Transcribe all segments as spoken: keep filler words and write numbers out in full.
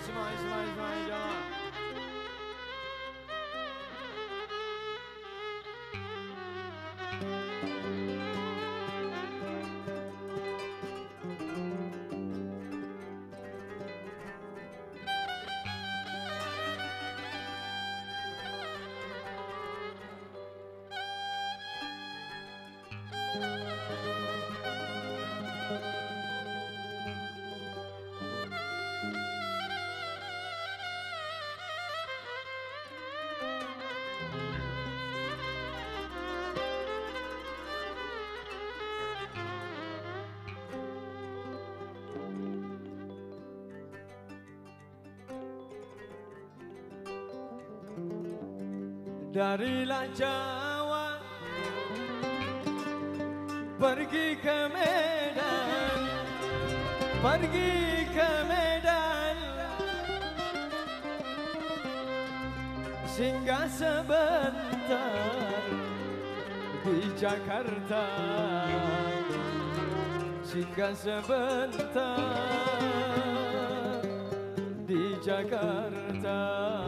Ismail, Ismail, Ismail, jamaah. Darilah Jawa pergi ke Medan, pergi ke Medan, singgah sebentar di Jakarta, singgah sebentar di Jakarta.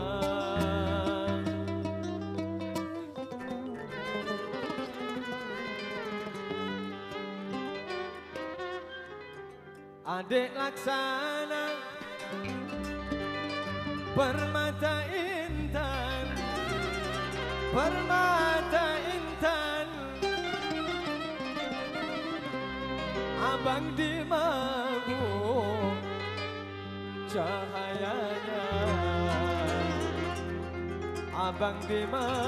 Adik laksana permata intan, permata intan, abang di mabuk cahayanya, abang di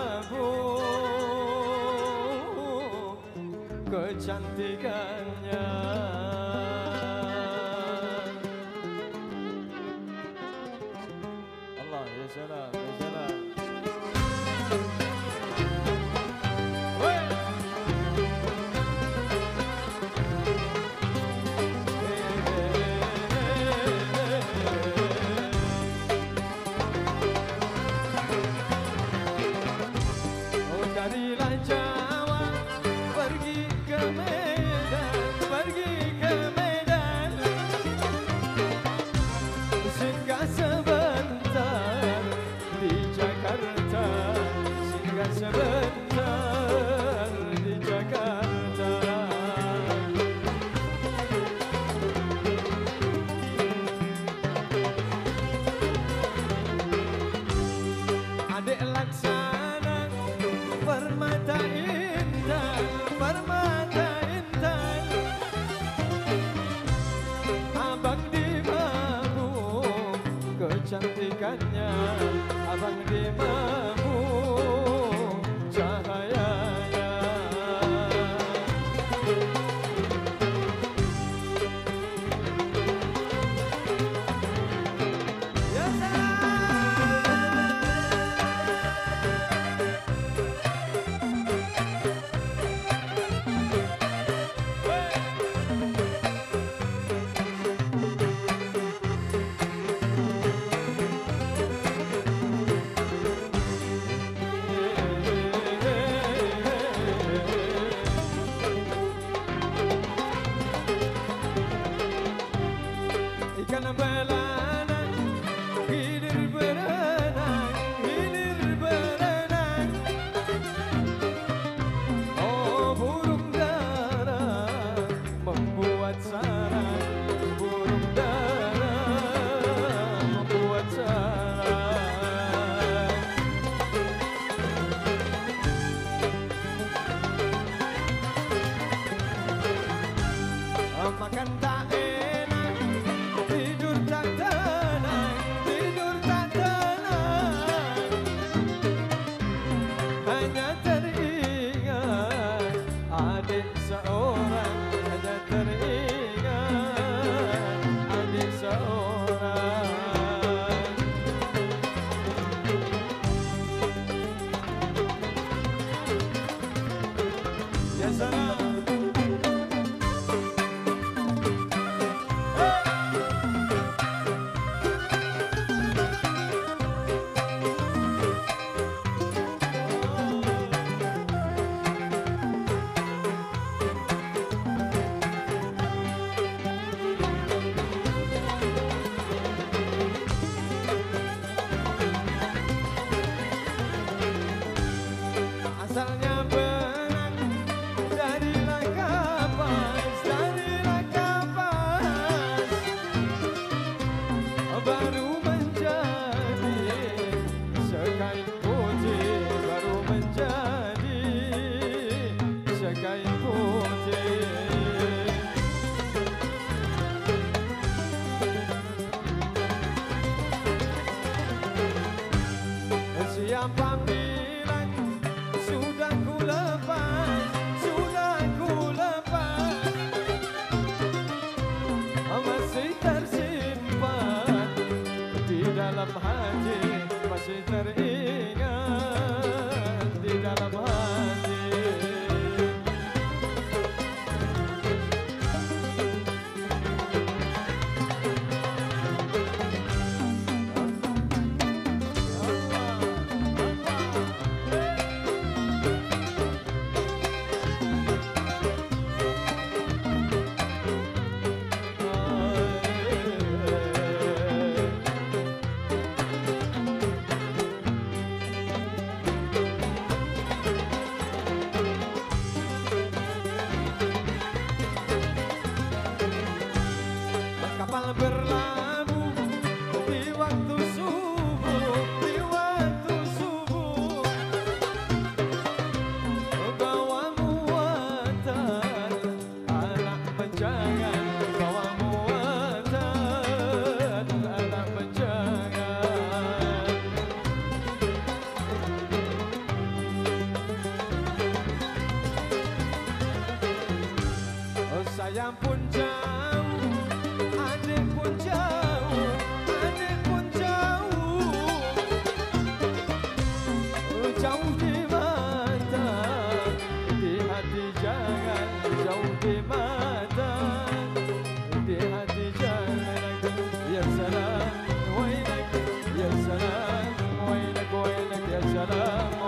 mabuk kecantikannya. Ya salam, ya salam. Wey. Oh, darilah Jawa pergi ke Medan, pergi ke Medan, singgah sebentar di Jakarta, singgah sebentar di Jakarta. Adik laksana permata intan, permata intan, abang di mabuk kecantikannya, abang di mabuk cahayanya. Ya salam. baru menjadi sekain putih, baru menjadi sekain putih. Siapa bilang sudah ku lepas, sudah ku lepas, masih tersimpan di dalam hati, masih teringat di dalam hati. Kapal berlabuh di waktu subuh, di waktu subuh, bawa muatan anak menjangan, bawa muatan anak menjangan. Oh, sayang pun jauh, adik pun jauh, adik pun jauh, jauh di mata, di hati jangan, jauh di mata, di hati jangan. Ya salam, wainak, ya salam, wainak, wainak, ya salam.